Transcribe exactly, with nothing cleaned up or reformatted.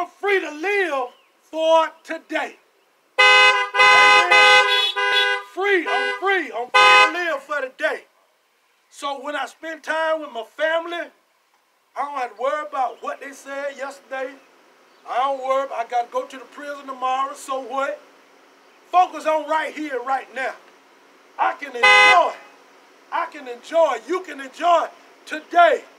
I'm free to live for today. Amen. Free, I'm free. I'm free to live for today. So when I spend time with my family, I don't have to worry about what they said yesterday. I don't worry about, I got to go to the prison tomorrow, so what? Focus on right here, right now. I can enjoy. I can enjoy. You can enjoy today.